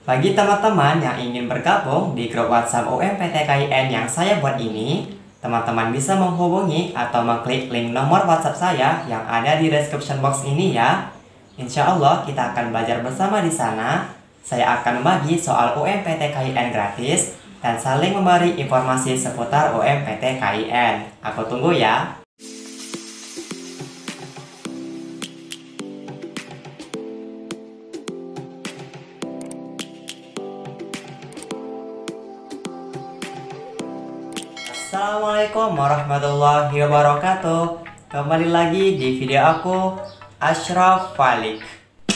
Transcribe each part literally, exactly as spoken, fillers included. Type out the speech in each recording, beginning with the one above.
Bagi teman-teman yang ingin bergabung di grup WhatsApp U M P T K I N yang saya buat ini, teman-teman bisa menghubungi atau mengklik link nomor WhatsApp saya yang ada di description box ini ya. Insya Allah kita akan belajar bersama di sana. Saya akan membagi soal U M P T K I N gratis dan saling memberi informasi seputar U M P T K I N. Aku tunggu ya. Assalamualaikum warahmatullahi wabarakatuh. Kembali lagi di video aku, Ashraf Falik.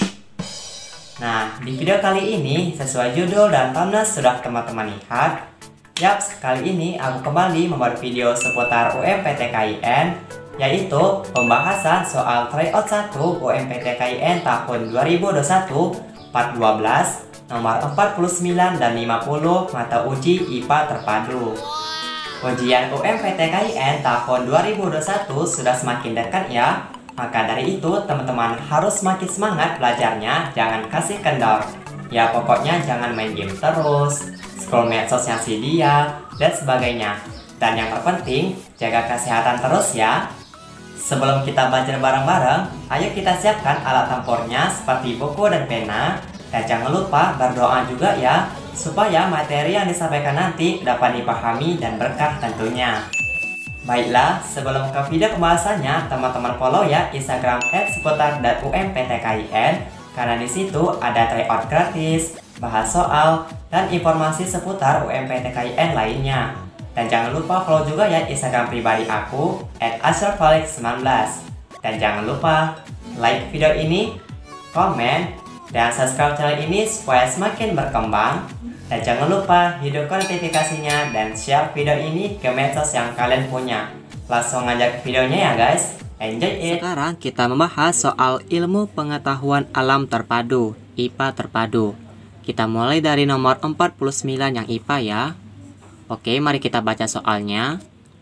Nah, di video kali ini sesuai judul dan thumbnail sudah teman-teman lihat. Yaps, kali ini aku kembali membuat video seputar U M P T K I N, yaitu pembahasan soal tryout satu U M P T K I N tahun dua ribu dua puluh satu part dua belas nomor empat puluh sembilan dan lima puluh mata uji I P A terpadu. Ujian U M P T K I N tahun dua ribu dua puluh satu sudah semakin dekat ya. Maka dari itu teman-teman harus semakin semangat belajarnya, jangan kasih kendor. Ya pokoknya jangan main game terus, scroll medsosnya si dia, dan sebagainya. Dan yang terpenting, jaga kesehatan terus ya. Sebelum kita belajar bareng-bareng, ayo kita siapkan alat tempurnya seperti buku dan pena. Dan jangan lupa berdoa juga ya, supaya materi yang disampaikan nanti dapat dipahami dan berkah tentunya. Baiklah, sebelum ke video pembahasannya, teman-teman follow ya Instagram et seputar U M P T K I N, karena di situ ada tryout gratis, bahas soal, dan informasi seputar U M P T K I N lainnya. Dan jangan lupa follow juga ya Instagram pribadi aku et ashraf falik sembilan belas. Dan jangan lupa like video ini, komen, dan subscribe channel ini supaya semakin berkembang. Dan jangan lupa hidupkan notifikasinya dan share video ini ke medsos yang kalian punya. Langsung aja ke videonya ya guys. Enjoy it. Sekarang kita membahas soal ilmu pengetahuan alam terpadu, I P A terpadu. Kita mulai dari nomor empat puluh sembilan yang I P A ya. Oke, mari kita baca soalnya.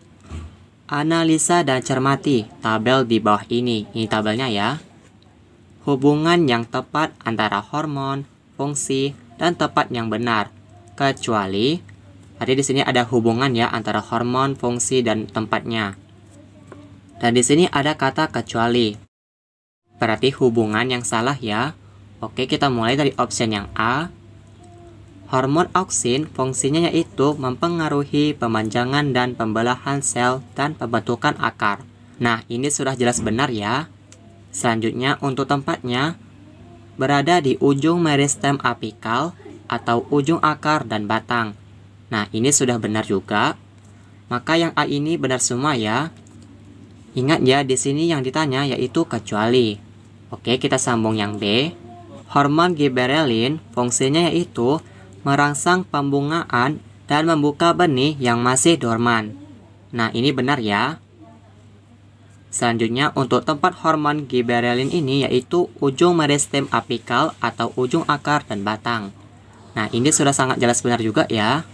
Analisa dan cermati tabel di bawah ini. Ini tabelnya ya. Hubungan yang tepat antara hormon, fungsi, dan tempat yang benar, kecuali tadi di sini ada hubungan ya antara hormon, fungsi, dan tempatnya. Dan di sini ada kata kecuali. Berarti hubungan yang salah ya. Oke, kita mulai dari option yang A. Hormon auksin fungsinya yaitu mempengaruhi pemanjangan dan pembelahan sel dan pembentukan akar. Nah, ini sudah jelas benar ya. Selanjutnya untuk tempatnya berada di ujung meristem apikal atau ujung akar dan batang. Nah, ini sudah benar juga. Maka yang A ini benar semua ya. Ingat ya, di sini yang ditanya yaitu kecuali. Oke, kita sambung yang B. Hormon giberelin fungsinya yaitu merangsang pembungaan dan membuka benih yang masih dorman. Nah, ini benar ya. Selanjutnya untuk tempat hormon giberelin ini yaitu ujung meristem apikal atau ujung akar dan batang. Nah, ini sudah sangat jelas benar juga ya.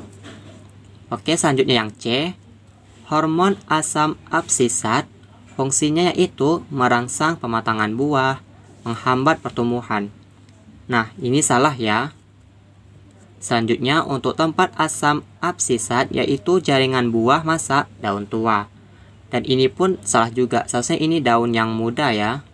Oke, selanjutnya yang C. Hormon asam absisat fungsinya yaitu merangsang pematangan buah, menghambat pertumbuhan. Nah, ini salah ya. Selanjutnya untuk tempat asam absisat yaitu jaringan buah masa daun tua. Dan ini pun salah juga, seharusnya ini daun yang muda ya.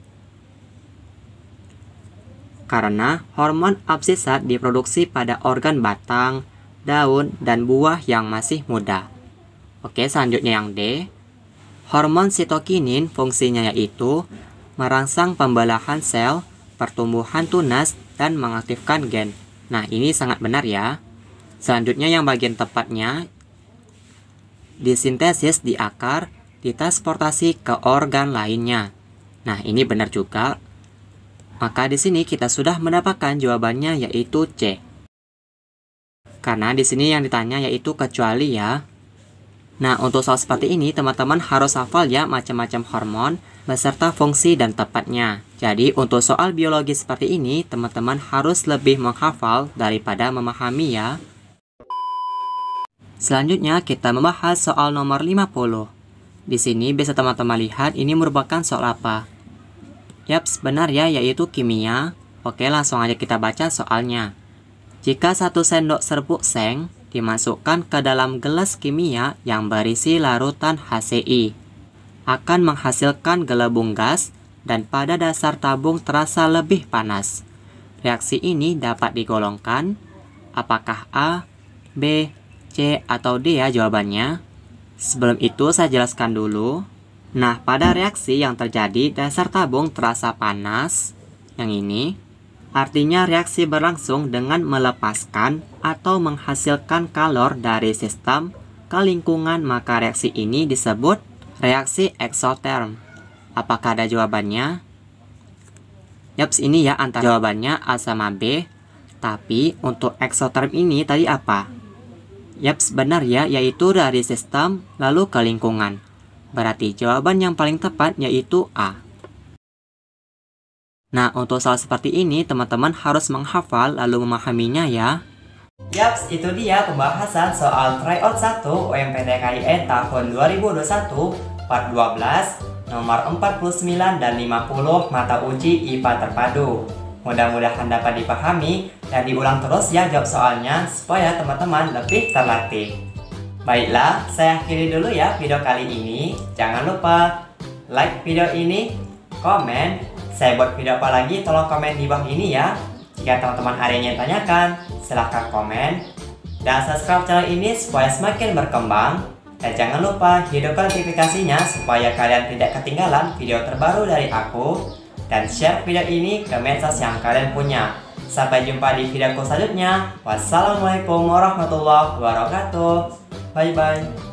Karena hormon absisat diproduksi pada organ batang, daun, dan buah yang masih muda. Oke, selanjutnya yang D. Hormon sitokinin fungsinya yaitu merangsang pembelahan sel, pertumbuhan tunas, dan mengaktifkan gen. Nah, ini sangat benar ya. Selanjutnya yang bagian tepatnya disintesis di akar, ditransportasi ke organ lainnya. Nah, ini benar juga. Maka di sini kita sudah mendapatkan jawabannya yaitu C. Karena di sini yang ditanya yaitu kecuali ya. Nah, untuk soal seperti ini teman-teman harus hafal ya macam-macam hormon beserta fungsi dan tempatnya. Jadi untuk soal biologi seperti ini teman-teman harus lebih menghafal daripada memahami ya. Selanjutnya kita membahas soal nomor lima puluh. Di sini bisa teman-teman lihat ini merupakan soal apa? Yaps, benar ya, yaitu kimia. Oke, langsung aja kita baca soalnya. Jika satu sendok serbuk seng dimasukkan ke dalam gelas kimia yang berisi larutan H C I, akan menghasilkan gelembung gas dan pada dasar tabung terasa lebih panas. Reaksi ini dapat digolongkan. Apakah A, B, C, atau D ya jawabannya? Sebelum itu saya jelaskan dulu. Nah, pada reaksi yang terjadi dasar tabung terasa panas, yang ini, artinya reaksi berlangsung dengan melepaskan atau menghasilkan kalor dari sistem ke lingkungan, maka reaksi ini disebut reaksi eksoterm. Apakah ada jawabannya? Yaps, ini ya antara jawabannya A sama B. Tapi untuk eksoterm ini tadi apa? Yaps, benar ya, yaitu dari sistem lalu ke lingkungan. Berarti jawaban yang paling tepat yaitu A. Nah, untuk soal seperti ini, teman-teman harus menghafal lalu memahaminya ya. Yaps, itu dia pembahasan soal tryout satu U M P T K I N tahun dua ribu dua puluh satu part dua belas, nomor empat puluh sembilan dan lima puluh mata uji I P A terpadu. Mudah-mudahan dapat dipahami dan diulang terus ya jawab soalnya supaya teman-teman lebih terlatih. Baiklah, saya akhiri dulu ya video kali ini. Jangan lupa like video ini, komen. Saya buat video apa lagi, tolong komen di bawah ini ya. Jika teman-teman ada yang ingin tanyakan, silahkan komen. Dan subscribe channel ini supaya semakin berkembang. Dan jangan lupa hidupkan notifikasinya supaya kalian tidak ketinggalan video terbaru dari aku. Dan share video ini ke medsos yang kalian punya. Sampai jumpa di videoku selanjutnya. Wassalamualaikum warahmatullahi wabarakatuh. Bye-bye.